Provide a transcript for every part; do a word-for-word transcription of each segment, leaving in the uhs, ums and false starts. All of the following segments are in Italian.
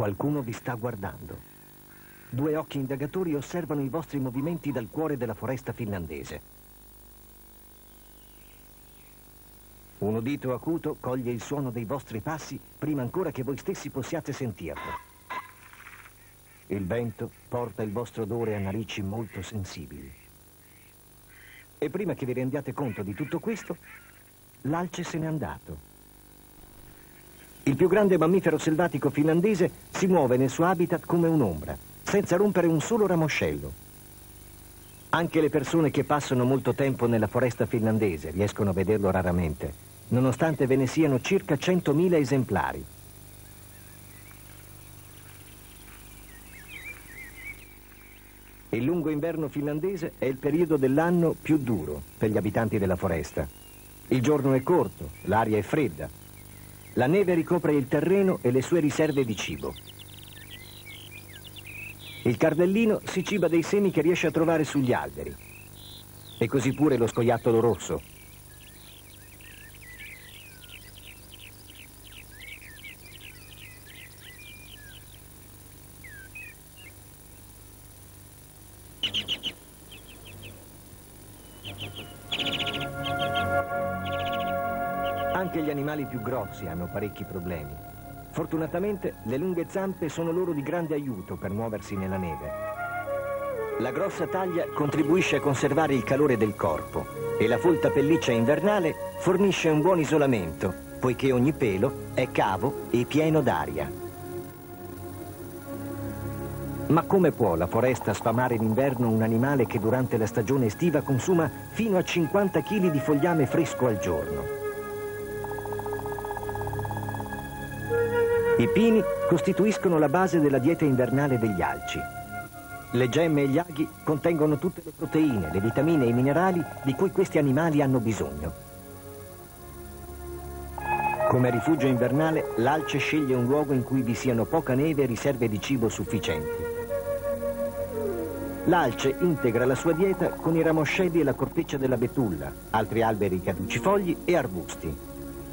Qualcuno vi sta guardando. Due occhi indagatori osservano i vostri movimenti dal cuore della foresta finlandese. Un udito acuto coglie il suono dei vostri passi prima ancora che voi stessi possiate sentirlo. Il vento porta il vostro odore a narici molto sensibili. E prima che vi rendiate conto di tutto questo, l'alce se n'è andato. Il più grande mammifero selvatico finlandese si muove nel suo habitat come un'ombra, senza rompere un solo ramoscello. Anche le persone che passano molto tempo nella foresta finlandese riescono a vederlo raramente, nonostante ve ne siano circa centomila esemplari. Il lungo inverno finlandese è il periodo dell'anno più duro per gli abitanti della foresta. Il giorno è corto, l'aria è fredda. La neve ricopre il terreno e le sue riserve di cibo. Il cardellino si ciba dei semi che riesce a trovare sugli alberi. E così pure lo scoiattolo rosso. Anche gli animali più grossi hanno parecchi problemi. Fortunatamente le lunghe zampe sono loro di grande aiuto per muoversi nella neve. La grossa taglia contribuisce a conservare il calore del corpo e la folta pelliccia invernale fornisce un buon isolamento, poiché ogni pelo è cavo e pieno d'aria. Ma come può la foresta sfamare in inverno un animale che durante la stagione estiva consuma fino a cinquanta chili di fogliame fresco al giorno? I pini costituiscono la base della dieta invernale degli alci. Le gemme e gli aghi contengono tutte le proteine, le vitamine e i minerali di cui questi animali hanno bisogno. Come rifugio invernale, l'alce sceglie un luogo in cui vi siano poca neve e riserve di cibo sufficienti. L'alce integra la sua dieta con i ramoscelli e la corteccia della betulla, altri alberi caducifogli e arbusti.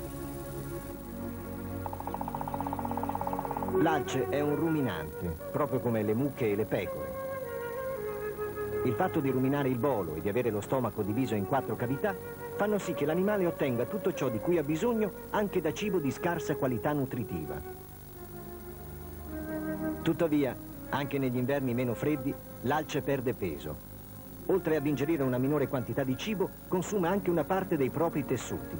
L'alce è un ruminante, proprio come le mucche e le pecore. Il fatto di ruminare il bolo e di avere lo stomaco diviso in quattro cavità fanno sì che l'animale ottenga tutto ciò di cui ha bisogno anche da cibo di scarsa qualità nutritiva. Tuttavia, anche negli inverni meno freddi, l'alce perde peso. Oltre ad ingerire una minore quantità di cibo, consuma anche una parte dei propri tessuti.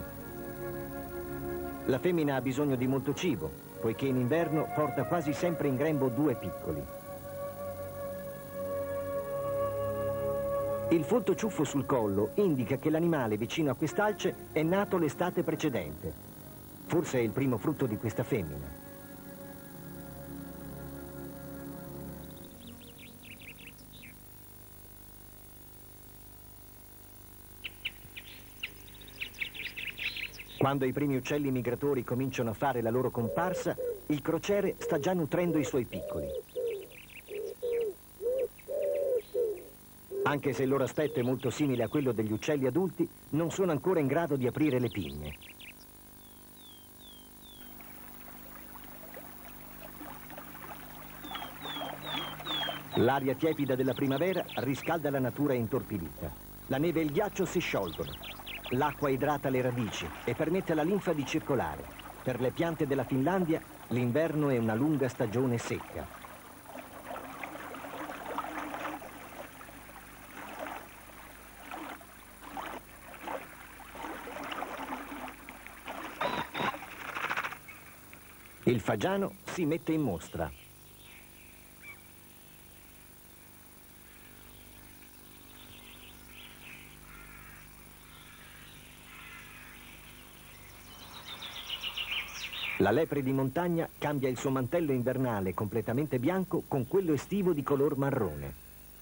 La femmina ha bisogno di molto cibo, poiché in inverno porta quasi sempre in grembo due piccoli. Il folto ciuffo sul collo indica che l'animale vicino a quest'alce è nato l'estate precedente. Forse è il primo frutto di questa femmina. Quando i primi uccelli migratori cominciano a fare la loro comparsa, il crociere sta già nutrendo i suoi piccoli. Anche se il loro aspetto è molto simile a quello degli uccelli adulti, non sono ancora in grado di aprire le pigne. L'aria tiepida della primavera riscalda la natura intorpidita. La neve e il ghiaccio si sciolgono. L'acqua idrata le radici e permette alla linfa di circolare. Per le piante della Finlandia, l'inverno è una lunga stagione secca. Il fagiano si mette in mostra. La lepre di montagna cambia il suo mantello invernale completamente bianco con quello estivo di color marrone.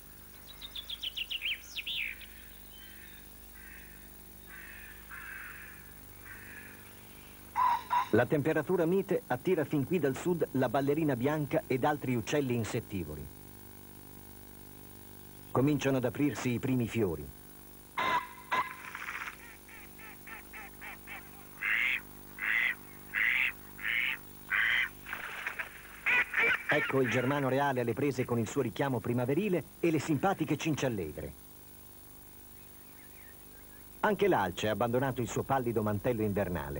La temperatura mite attira fin qui dal sud la ballerina bianca ed altri uccelli insettivori. Cominciano ad aprirsi i primi fiori. Ecco il germano reale alle prese con il suo richiamo primaverile e le simpatiche cinciallegre. Anche l'alce ha abbandonato il suo pallido mantello invernale.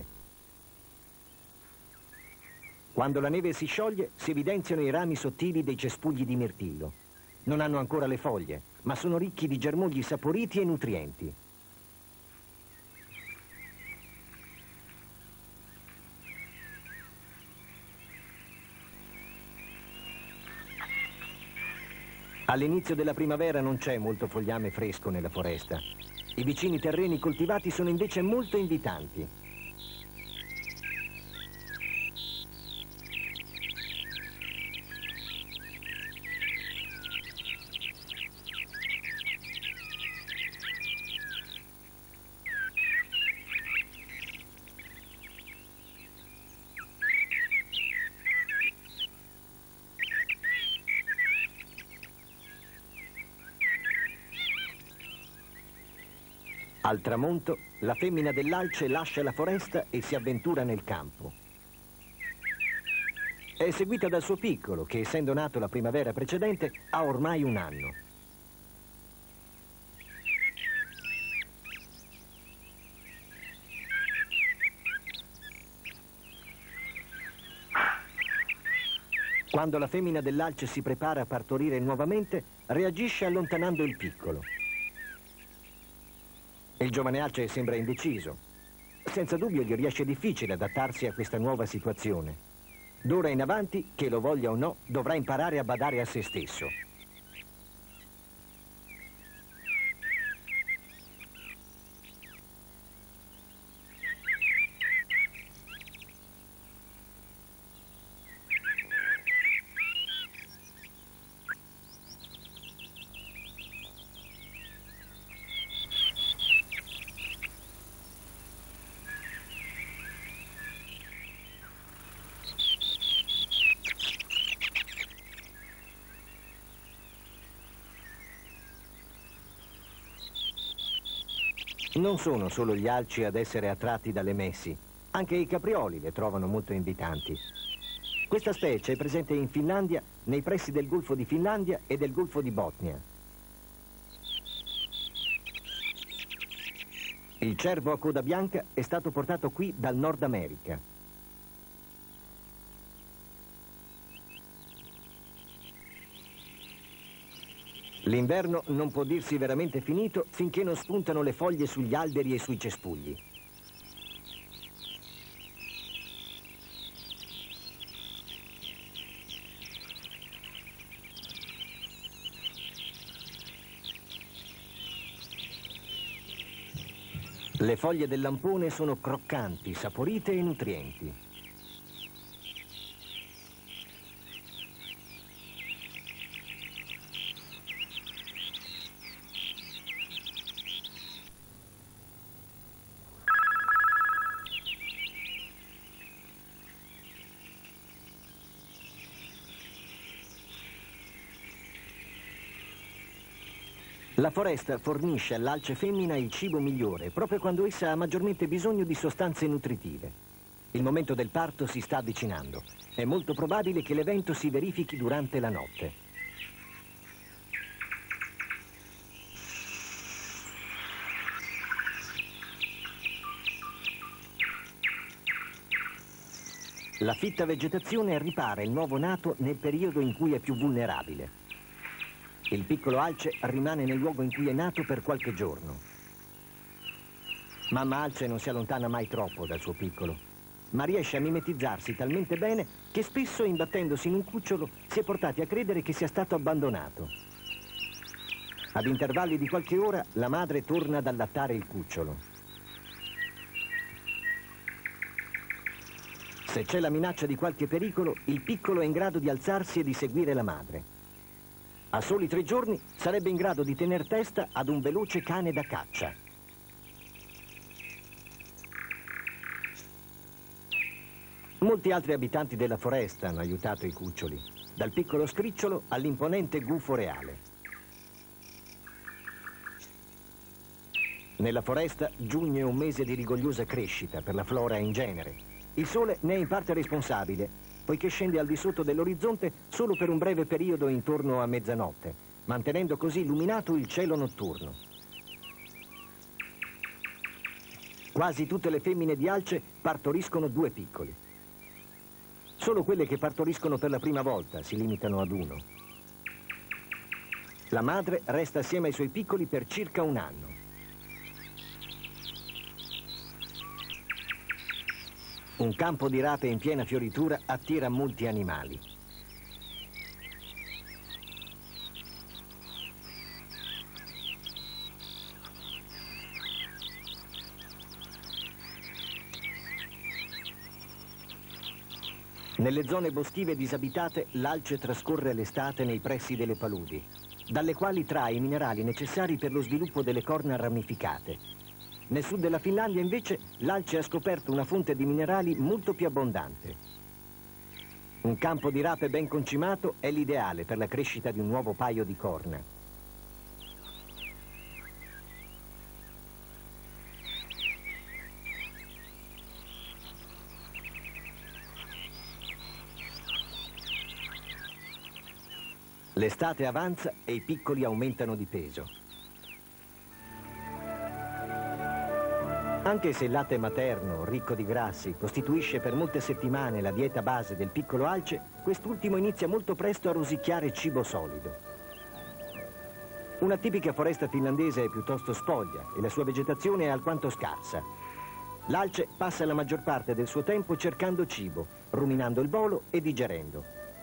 Quando la neve si scioglie, si evidenziano i rami sottili dei cespugli di mirtillo. Non hanno ancora le foglie, ma sono ricchi di germogli saporiti e nutrienti. All'inizio della primavera non c'è molto fogliame fresco nella foresta. I vicini terreni coltivati sono invece molto invitanti. Al tramonto, la femmina dell'alce lascia la foresta e si avventura nel campo. È seguita dal suo piccolo, che essendo nato la primavera precedente, ha ormai un anno. Quando la femmina dell'alce si prepara a partorire nuovamente, reagisce allontanando il piccolo. Il giovane alce sembra indeciso. Senza dubbio gli riesce difficile adattarsi a questa nuova situazione. D'ora in avanti, che lo voglia o no, dovrà imparare a badare a se stesso. Non sono solo gli alci ad essere attratti dalle messi, anche i caprioli le trovano molto invitanti. Questa specie è presente in Finlandia, nei pressi del Golfo di Finlandia e del Golfo di Botnia. Il cervo a coda bianca è stato portato qui dal Nord America. L'inverno non può dirsi veramente finito finché non spuntano le foglie sugli alberi e sui cespugli. Le foglie del lampone sono croccanti, saporite e nutrienti. La foresta fornisce all'alce femmina il cibo migliore, proprio quando essa ha maggiormente bisogno di sostanze nutritive. Il momento del parto si sta avvicinando. È molto probabile che l'evento si verifichi durante la notte. La fitta vegetazione ripara il nuovo nato nel periodo in cui è più vulnerabile. Il piccolo alce rimane nel luogo in cui è nato per qualche giorno. Mamma alce non si allontana mai troppo dal suo piccolo, ma riesce a mimetizzarsi talmente bene che spesso, imbattendosi in un cucciolo, si è portati a credere che sia stato abbandonato. Ad intervalli di qualche ora, la madre torna ad allattare il cucciolo. Se c'è la minaccia di qualche pericolo, il piccolo è in grado di alzarsi e di seguire la madre. A soli tre giorni sarebbe in grado di tener testa ad un veloce cane da caccia. Molti altri abitanti della foresta hanno aiutato i cuccioli, dal piccolo scricciolo all'imponente gufo reale. Nella foresta giugno è un mese di rigogliosa crescita per la flora in genere. Il sole ne è in parte responsabile, poiché scende al di sotto dell'orizzonte solo per un breve periodo intorno a mezzanotte, mantenendo così illuminato il cielo notturno. Quasi tutte le femmine di alce partoriscono due piccoli. Solo quelle che partoriscono per la prima volta si limitano ad uno. La madre resta assieme ai suoi piccoli per circa un anno. Un campo di rape in piena fioritura attira molti animali. Nelle zone boschive disabitate, l'alce trascorre l'estate nei pressi delle paludi, dalle quali trae i minerali necessari per lo sviluppo delle corna ramificate. Nel sud della Finlandia, invece, l'alce ha scoperto una fonte di minerali molto più abbondante. Un campo di rape ben concimato è l'ideale per la crescita di un nuovo paio di corna. L'estate avanza e i piccoli aumentano di peso. Anche se il latte materno, ricco di grassi, costituisce per molte settimane la dieta base del piccolo alce, quest'ultimo inizia molto presto a rosicchiare cibo solido. Una tipica foresta finlandese è piuttosto spoglia e la sua vegetazione è alquanto scarsa. L'alce passa la maggior parte del suo tempo cercando cibo, ruminando il bolo e digerendo.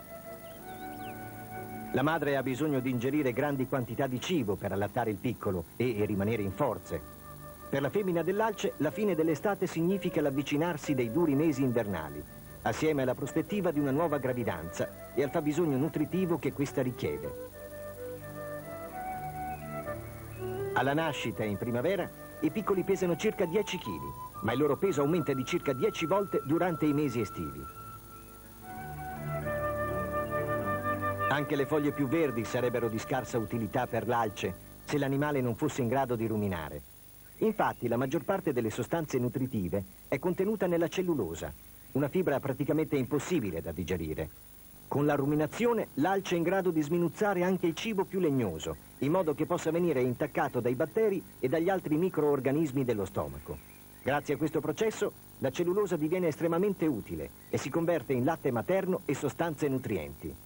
La madre ha bisogno di ingerire grandi quantità di cibo per allattare il piccolo e, e rimanere in forze. Per la femmina dell'alce, la fine dell'estate significa l'avvicinarsi dei duri mesi invernali, assieme alla prospettiva di una nuova gravidanza e al fabbisogno nutritivo che questa richiede. Alla nascita in primavera, i piccoli pesano circa dieci chili, ma il loro peso aumenta di circa dieci volte durante i mesi estivi. Anche le foglie più verdi sarebbero di scarsa utilità per l'alce se l'animale non fosse in grado di ruminare. Infatti, la maggior parte delle sostanze nutritive è contenuta nella cellulosa, una fibra praticamente impossibile da digerire. Con la ruminazione, l'alce è in grado di sminuzzare anche il cibo più legnoso, in modo che possa venire intaccato dai batteri e dagli altri microorganismi dello stomaco. Grazie a questo processo, la cellulosa diviene estremamente utile e si converte in latte materno e sostanze nutrienti.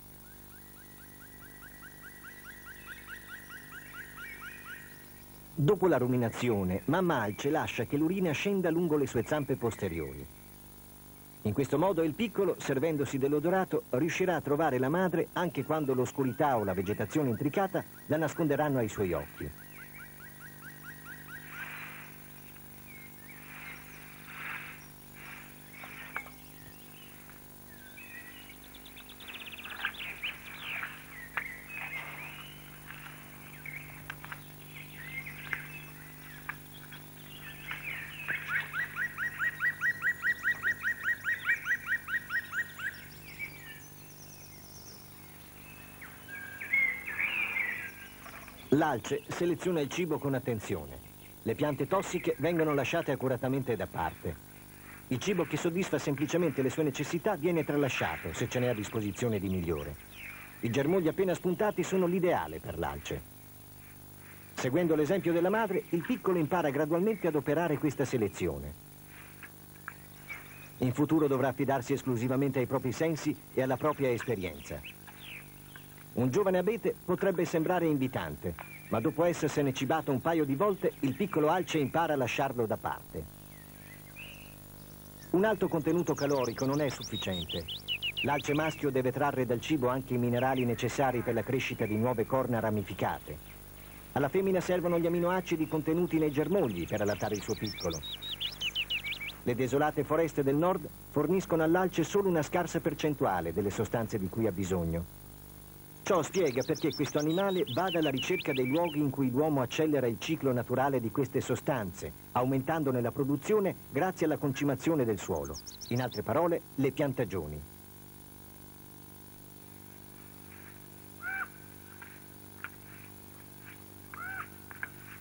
Dopo la ruminazione, mamma alce lascia che l'urina scenda lungo le sue zampe posteriori. In questo modo il piccolo, servendosi dell'odorato, riuscirà a trovare la madre anche quando l'oscurità o la vegetazione intricata la nasconderanno ai suoi occhi. L'alce seleziona il cibo con attenzione. Le piante tossiche vengono lasciate accuratamente da parte. Il cibo che soddisfa semplicemente le sue necessità viene tralasciato, se ce n'è a disposizione di migliore. I germogli appena spuntati sono l'ideale per l'alce. Seguendo l'esempio della madre, il piccolo impara gradualmente ad operare questa selezione. In futuro dovrà affidarsi esclusivamente ai propri sensi e alla propria esperienza. Un giovane abete potrebbe sembrare invitante, ma dopo essersene cibato un paio di volte, il piccolo alce impara a lasciarlo da parte. Un alto contenuto calorico non è sufficiente. L'alce maschio deve trarre dal cibo anche i minerali necessari per la crescita di nuove corna ramificate. Alla femmina servono gli aminoacidi contenuti nei germogli per allattare il suo piccolo. Le desolate foreste del nord forniscono all'alce solo una scarsa percentuale delle sostanze di cui ha bisogno. Ciò spiega perché questo animale vada alla ricerca dei luoghi in cui l'uomo accelera il ciclo naturale di queste sostanze, aumentandone la produzione grazie alla concimazione del suolo. In altre parole, le piantagioni.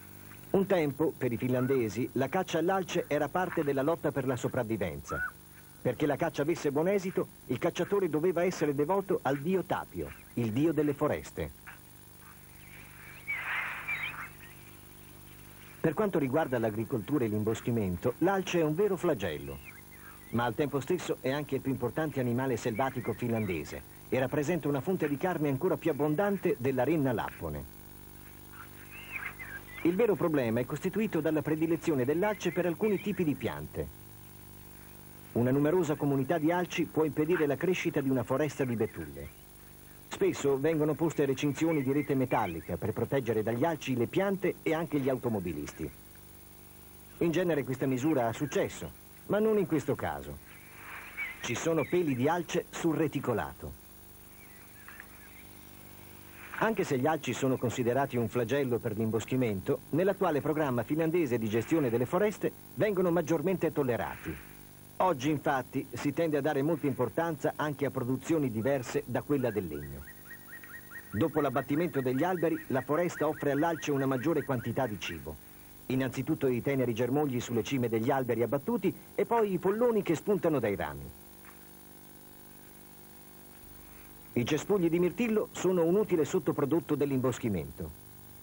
Un tempo, per i finlandesi, la caccia all'alce era parte della lotta per la sopravvivenza. Perché la caccia avesse buon esito, il cacciatore doveva essere devoto al dio Tapio, il dio delle foreste. Per quanto riguarda l'agricoltura e l'imboschimento, l'alce è un vero flagello, ma al tempo stesso è anche il più importante animale selvatico finlandese e rappresenta una fonte di carne ancora più abbondante della renna lappone. Il vero problema è costituito dalla predilezione dell'alce per alcuni tipi di piante. Una numerosa comunità di alci può impedire la crescita di una foresta di betulle. Spesso vengono poste recinzioni di rete metallica per proteggere dagli alci le piante e anche gli automobilisti. In genere questa misura ha successo, ma non in questo caso. Ci sono peli di alce sul reticolato. Anche se gli alci sono considerati un flagello per l'imboschimento, nell'attuale programma finlandese di gestione delle foreste vengono maggiormente tollerati. Oggi, infatti, si tende a dare molta importanza anche a produzioni diverse da quella del legno. Dopo l'abbattimento degli alberi, la foresta offre all'alce una maggiore quantità di cibo. Innanzitutto i teneri germogli sulle cime degli alberi abbattuti e poi i polloni che spuntano dai rami. I cespugli di mirtillo sono un utile sottoprodotto dell'imboschimento.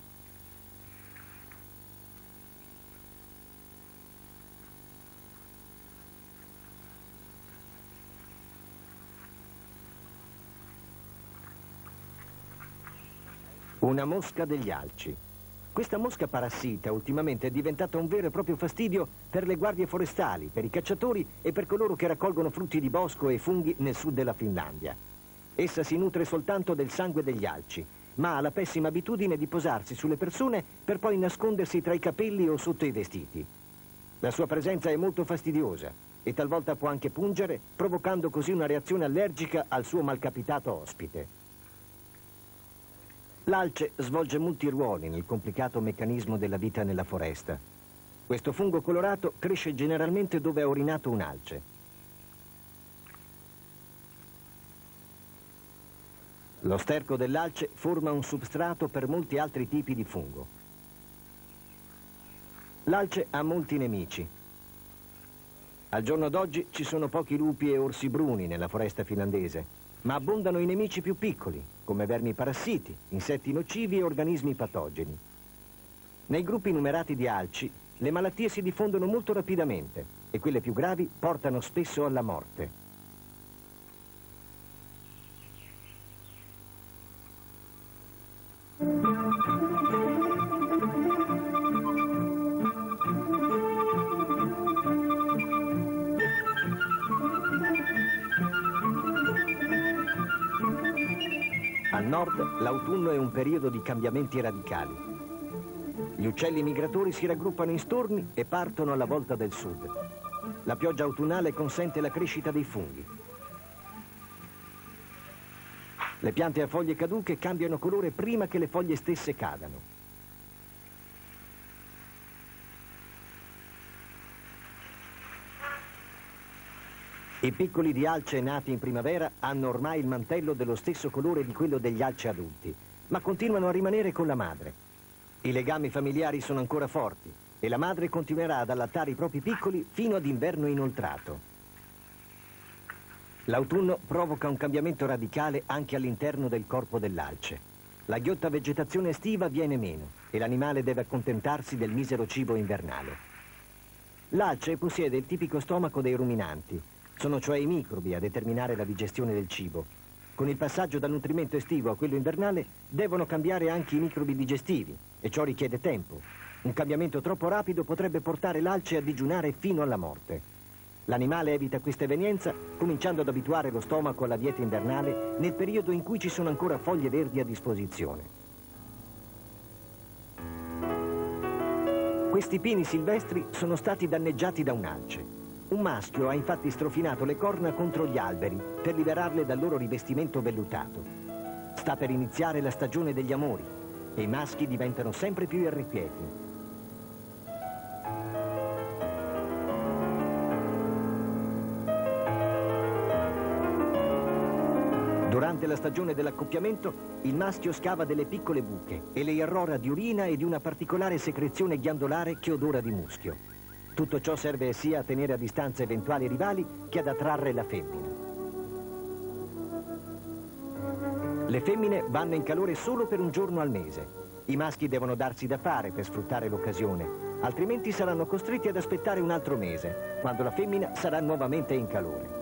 Una mosca degli alci. Questa mosca parassita ultimamente è diventata un vero e proprio fastidio per le guardie forestali, per i cacciatori e per coloro che raccolgono frutti di bosco e funghi nel sud della Finlandia. Essa si nutre soltanto del sangue degli alci, ma ha la pessima abitudine di posarsi sulle persone per poi nascondersi tra i capelli o sotto i vestiti. La sua presenza è molto fastidiosa e talvolta può anche pungere, provocando così una reazione allergica al suo malcapitato ospite. L'alce svolge molti ruoli nel complicato meccanismo della vita nella foresta. Questo fungo colorato cresce generalmente dove ha orinato un alce. Lo sterco dell'alce forma un substrato per molti altri tipi di fungo. L'alce ha molti nemici. Al giorno d'oggi ci sono pochi lupi e orsi bruni nella foresta finlandese, ma abbondano i nemici più piccoli, come vermi parassiti, insetti nocivi e organismi patogeni. Nei gruppi numerati di alci, le malattie si diffondono molto rapidamente e quelle più gravi portano spesso alla morte. Al nord, l'autunno è un periodo di cambiamenti radicali. Gli uccelli migratori si raggruppano in stormi e partono alla volta del sud. La pioggia autunnale consente la crescita dei funghi. Le piante a foglie caduche cambiano colore prima che le foglie stesse cadano. I piccoli di alce nati in primavera hanno ormai il mantello dello stesso colore di quello degli alci adulti, ma continuano a rimanere con la madre. I legami familiari sono ancora forti e la madre continuerà ad allattare i propri piccoli fino ad inverno inoltrato. L'autunno provoca un cambiamento radicale anche all'interno del corpo dell'alce. La ghiotta vegetazione estiva viene meno e l'animale deve accontentarsi del misero cibo invernale. L'alce possiede il tipico stomaco dei ruminanti. Sono cioè i microbi a determinare la digestione del cibo. Con il passaggio dal nutrimento estivo a quello invernale devono cambiare anche i microbi digestivi e ciò richiede tempo. Un cambiamento troppo rapido potrebbe portare l'alce a digiunare fino alla morte. L'animale evita questa evenienza cominciando ad abituare lo stomaco alla dieta invernale nel periodo in cui ci sono ancora foglie verdi a disposizione. Questi pini silvestri sono stati danneggiati da un alce. Un maschio ha infatti strofinato le corna contro gli alberi per liberarle dal loro rivestimento vellutato. Sta per iniziare la stagione degli amori e i maschi diventano sempre più irrequieti. Durante la stagione dell'accoppiamento, il maschio scava delle piccole buche e le irrora di urina e di una particolare secrezione ghiandolare che odora di muschio. Tutto ciò serve sia a tenere a distanza eventuali rivali che ad attrarre la femmina. Le femmine vanno in calore solo per un giorno al mese. I maschi devono darsi da fare per sfruttare l'occasione, altrimenti saranno costretti ad aspettare un altro mese, quando la femmina sarà nuovamente in calore.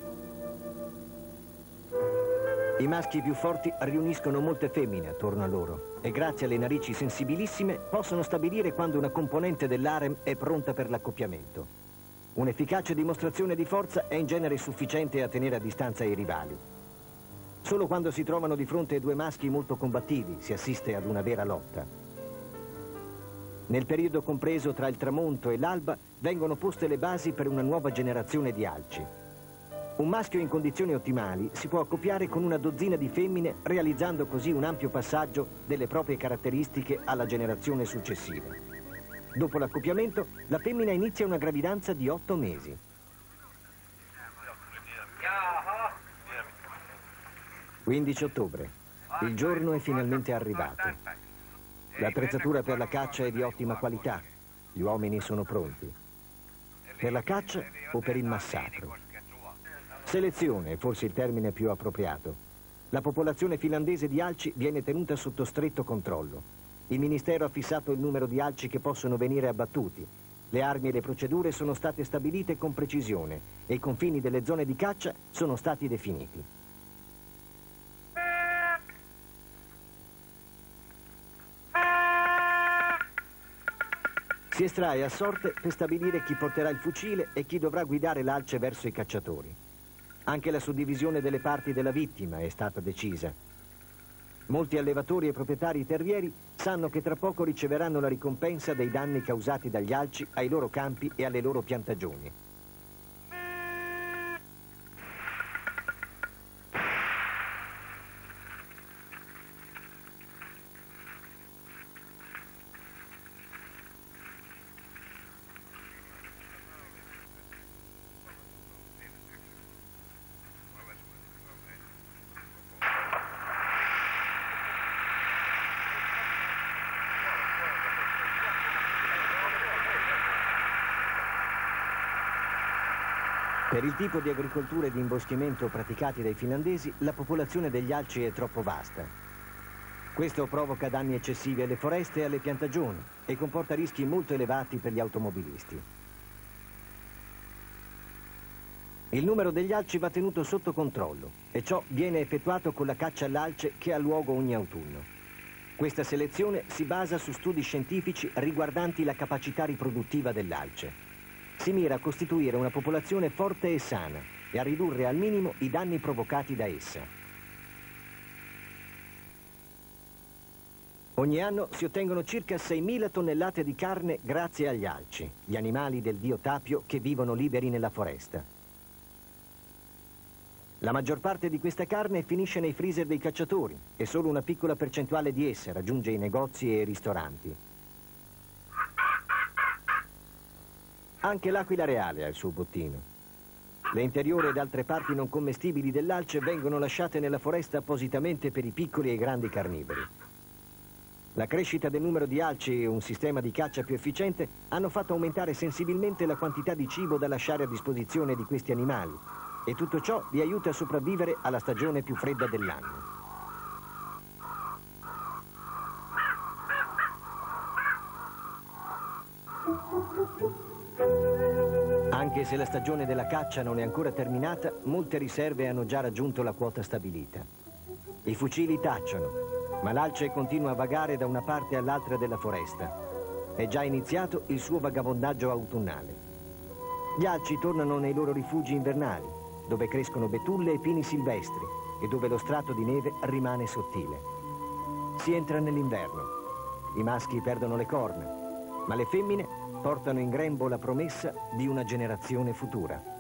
I maschi più forti riuniscono molte femmine attorno a loro e grazie alle narici sensibilissime possono stabilire quando una componente dell'harem è pronta per l'accoppiamento. Un'efficace dimostrazione di forza è in genere sufficiente a tenere a distanza i rivali. Solo quando si trovano di fronte due maschi molto combattivi si assiste ad una vera lotta. Nel periodo compreso tra il tramonto e l'alba vengono poste le basi per una nuova generazione di alci. Un maschio in condizioni ottimali si può accoppiare con una dozzina di femmine, realizzando così un ampio passaggio delle proprie caratteristiche alla generazione successiva. Dopo l'accoppiamento, la femmina inizia una gravidanza di otto mesi. quindici ottobre. Il giorno è finalmente arrivato. L'attrezzatura per la caccia è di ottima qualità. Gli uomini sono pronti. Per la caccia o per il massacro? Selezione è forse il termine più appropriato. La popolazione finlandese di alci viene tenuta sotto stretto controllo. Il Ministero ha fissato il numero di alci che possono venire abbattuti. Le armi e le procedure sono state stabilite con precisione e i confini delle zone di caccia sono stati definiti. Si estrae a sorte per stabilire chi porterà il fucile e chi dovrà guidare l'alce verso i cacciatori. Anche la suddivisione delle parti della vittima è stata decisa. Molti allevatori e proprietari terrieri sanno che tra poco riceveranno la ricompensa dei danni causati dagli alci ai loro campi e alle loro piantagioni. Per il tipo di agricoltura e di imboschimento praticati dai finlandesi, la popolazione degli alci è troppo vasta. Questo provoca danni eccessivi alle foreste e alle piantagioni e comporta rischi molto elevati per gli automobilisti. Il numero degli alci va tenuto sotto controllo e ciò viene effettuato con la caccia all'alce che ha luogo ogni autunno. Questa selezione si basa su studi scientifici riguardanti la capacità riproduttiva dell'alce. Si mira a costituire una popolazione forte e sana e a ridurre al minimo i danni provocati da essa. Ogni anno si ottengono circa seimila tonnellate di carne grazie agli alci, gli animali del dio Tapio che vivono liberi nella foresta. La maggior parte di questa carne finisce nei freezer dei cacciatori e solo una piccola percentuale di essa raggiunge i negozi e i ristoranti. Anche l'aquila reale ha il suo bottino. Le interiori ed altre parti non commestibili dell'alce vengono lasciate nella foresta appositamente per i piccoli e grandi carnivori. La crescita del numero di alci e un sistema di caccia più efficiente hanno fatto aumentare sensibilmente la quantità di cibo da lasciare a disposizione di questi animali e tutto ciò li aiuta a sopravvivere alla stagione più fredda dell'anno. Anche se la stagione della caccia non è ancora terminata, molte riserve hanno già raggiunto la quota stabilita. I fucili tacciono, ma l'alce continua a vagare da una parte all'altra della foresta. È già iniziato il suo vagabondaggio autunnale. Gli alci tornano nei loro rifugi invernali, dove crescono betulle e pini silvestri e dove lo strato di neve rimane sottile. Si entra nell'inverno. I maschi perdono le corna, ma le femmine portano in grembo la promessa di una generazione futura.